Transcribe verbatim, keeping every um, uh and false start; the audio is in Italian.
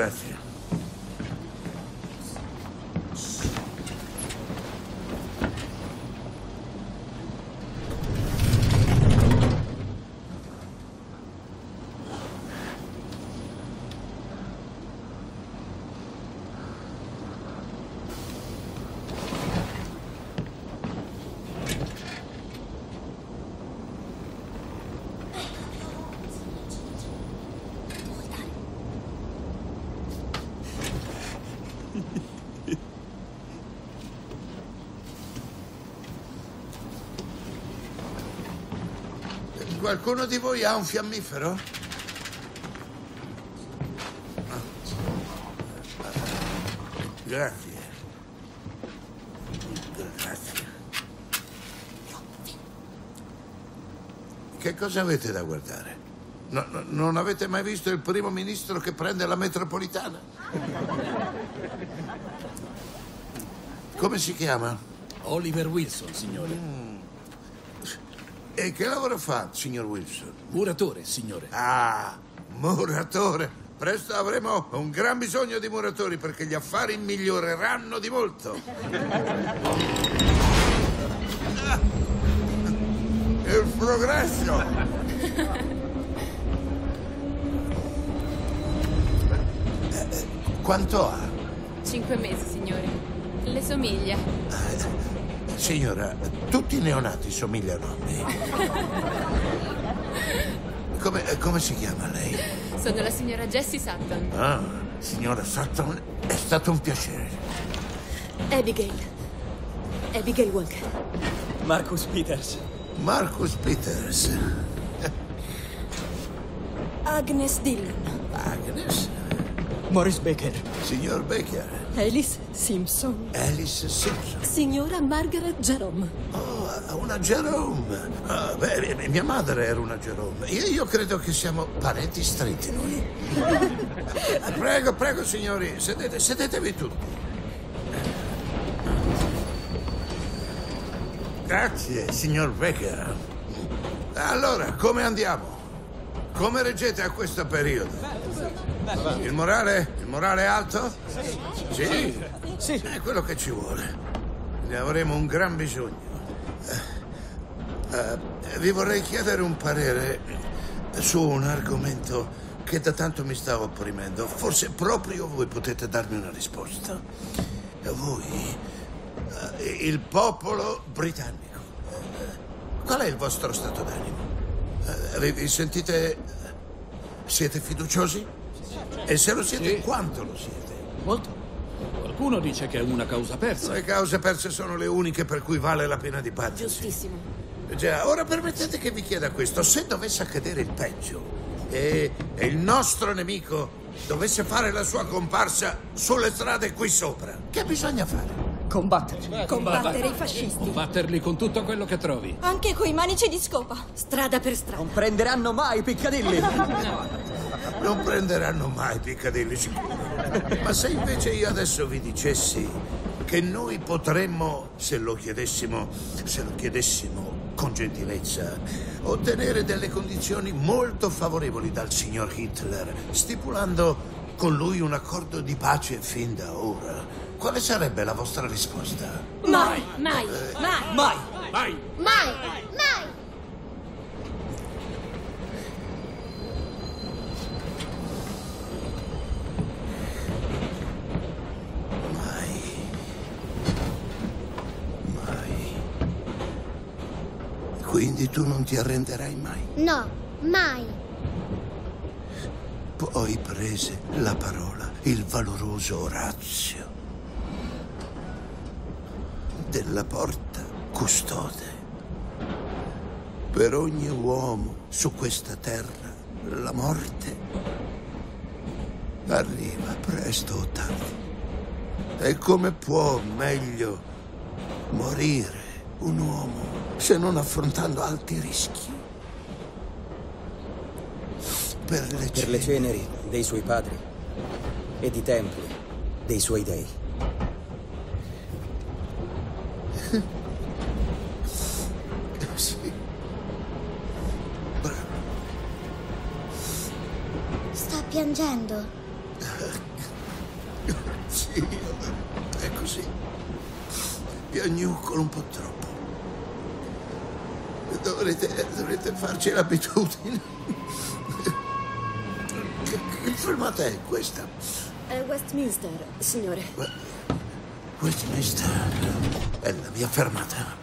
Grazie. Qualcuno di voi ha un fiammifero? Grazie. Grazie. Che cosa avete da guardare? No, no, non avete mai visto il primo ministro che prende la metropolitana? Come si chiama? Oliver Wilson, signore. Mm. E che lavoro fa, signor Wilson? Muratore, signore. Ah, muratore. Presto avremo un gran bisogno di muratori perché gli affari miglioreranno di molto. Ah, il progresso. Eh, quanto ha? Cinque mesi, signore. Le somiglia. Eh, signora, tutti i neonati somigliano a me. Come, come si chiama lei? Sono la signora Jessie Sutton. Ah, signora Sutton, è stato un piacere. Abigail. Abigail Walker. Marcus Peters. Marcus Peters. Agnes Dillon. Agnes? Morris Baker. Signor Baker. Alice Simpson. Alice Simpson. Signora Margaret Jerome. Oh, una Jerome. Ah, beh, mia madre era una Jerome. Io, io credo che siamo parenti stretti noi. Prego, prego, signori, sedete, sedetevi tutti. Grazie, signor Baker. Allora, come andiamo? Come reggete a questo periodo? Il morale? Il morale è alto? Sì. Sì. È quello che ci vuole. Ne avremo un gran bisogno. Uh, uh, vi vorrei chiedere un parere su un argomento che da tanto mi sta opprimendo. Forse proprio voi potete darmi una risposta. Voi, uh, il popolo britannico. Uh, qual è il vostro stato d'animo? Uh, vi sentite... Siete fiduciosi? E se lo siete, sì. Quanto lo siete? Molto. Qualcuno dice che è una causa persa. Le cause perse sono le uniche per cui vale la pena di battersi. Giustissimo. Già, ora permettete che vi chieda questo. Se dovesse accadere il peggio e, e il nostro nemico dovesse fare la sua comparsa sulle strade qui sopra, che bisogna fare? Combatterli. Eh, Combattere i fascisti. Combatterli con tutto quello che trovi. Anche coi manici di scopa. Strada per strada. Non prenderanno mai Piccadilly. No. Non prenderanno mai Piccadilly, sicuro. Ma se invece io adesso vi dicessi che noi potremmo, se lo chiedessimo, se lo chiedessimo con gentilezza, ottenere delle condizioni molto favorevoli dal signor Hitler, stipulando con lui un accordo di pace fin da ora, quale sarebbe la vostra risposta? Mai, mai, eh, mai, mai, mai, mai, mai. Quindi tu non ti arrenderai mai? No, mai. Poi prese la parola il valoroso Orazio. Della Porta custode. Per ogni uomo su questa terra la morte arriva presto o tardi. E come può meglio morire un uomo se non affrontando alti rischi? Per le, per le ceneri dei suoi padri e di templi dei suoi dei. Sì. Bravo. Sta piangendo. Sì, è così. Piagnuccolo un po' troppo. Dovrete, dovrete farci l'abitudine. Che, che fermata è questa? È Westminster, signore. Westminster è la mia fermata.